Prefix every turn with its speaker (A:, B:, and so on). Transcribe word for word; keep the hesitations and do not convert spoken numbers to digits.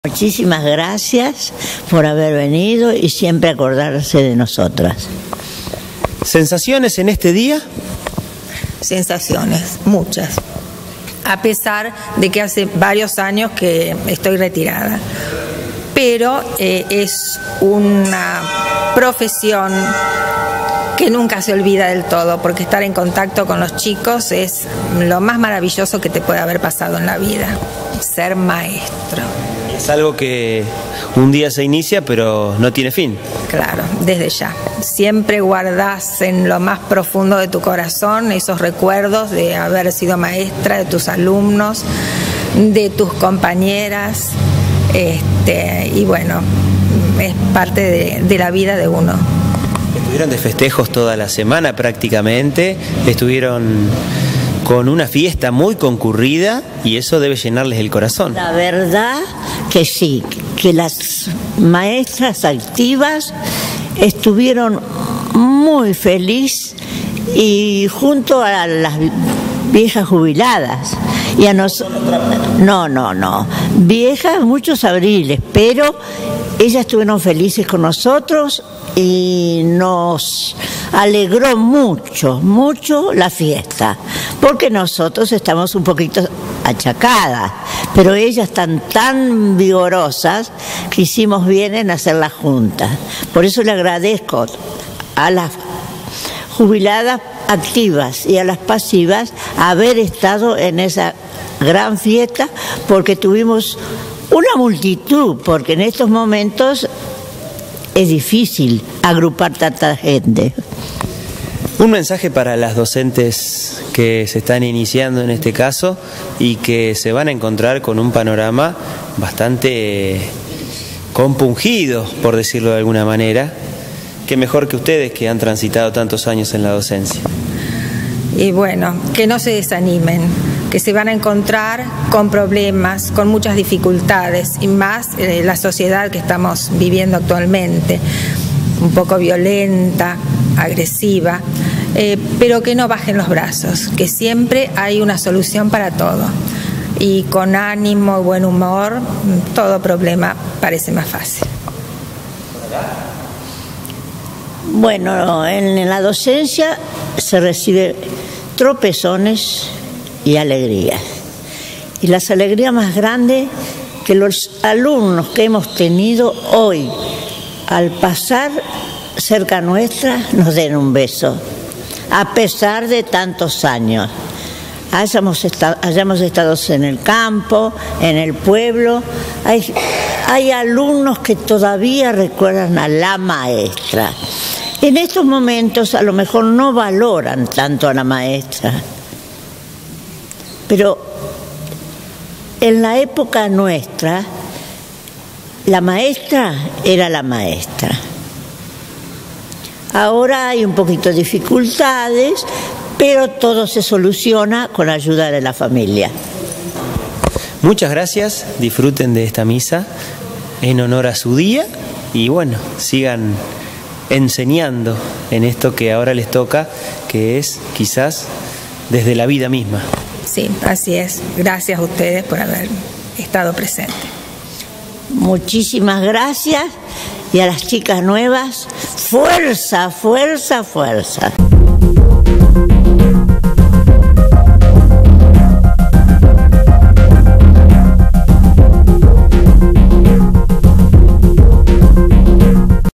A: Muchísimas gracias por haber venido y siempre acordarse de nosotras.
B: ¿Sensaciones en este día?
C: Sensaciones, muchas. A pesar de que hace varios años que estoy retirada. Pero eh, es una profesión que nunca se olvida del todo, porque estar en contacto con los chicos es lo más maravilloso que te puede haber pasado en la vida, ser maestro.
B: Es algo que un día se inicia, pero no tiene fin.
C: Claro, desde ya. Siempre guardás en lo más profundo de tu corazón esos recuerdos de haber sido maestra, de tus alumnos, de tus compañeras, este, y bueno, es parte de, de la vida de uno.
B: Estuvieron de festejos toda la semana prácticamente, estuvieron con una fiesta muy concurrida y eso debe llenarles el corazón.
A: La verdad que sí, que las maestras activas estuvieron muy felices y junto a las viejas jubiladas. Y a nos... No, no, no. Viejas, muchos abriles, pero ellas estuvieron felices con nosotros y nos alegró mucho, mucho la fiesta, porque nosotros estamos un poquito achacadas, pero ellas están tan vigorosas que hicimos bien en hacerlas juntas. Por eso le agradezco a las jubiladas activas y a las pasivas haber estado en esa gran fiesta, porque tuvimos una multitud, porque en estos momentos es difícil agrupar tanta gente.
B: Un mensaje para las docentes que se están iniciando en este caso y que se van a encontrar con un panorama bastante compungido, por decirlo de alguna manera. Qué mejor que ustedes que han transitado tantos años en la docencia.
C: Y bueno, que no se desanimen, que se van a encontrar con problemas, con muchas dificultades, y más eh, la sociedad que estamos viviendo actualmente, un poco violenta, agresiva, eh, pero que no bajen los brazos, que siempre hay una solución para todo. Y con ánimo y buen humor, todo problema parece más fácil.
A: Bueno, en la docencia se recibe tropezones y alegrías. Y las alegrías más grandes que los alumnos que hemos tenido hoy, al pasar cerca nuestra, nos den un beso, a pesar de tantos años. Hayamos estado, hayamos estado en el campo, en el pueblo, hay, hay alumnos que todavía recuerdan a la maestra. En estos momentos a lo mejor no valoran tanto a la maestra, pero en la época nuestra, la maestra era la maestra. Ahora hay un poquito de dificultades, pero todo se soluciona con ayuda de la familia.
B: Muchas gracias, disfruten de esta misa en honor a su día y bueno, sigan enseñando en esto que ahora les toca, que es quizás desde la vida misma.
C: Sí, así es. Gracias a ustedes por haber estado presentes.
A: Muchísimas gracias y a las chicas nuevas, fuerza, fuerza, fuerza.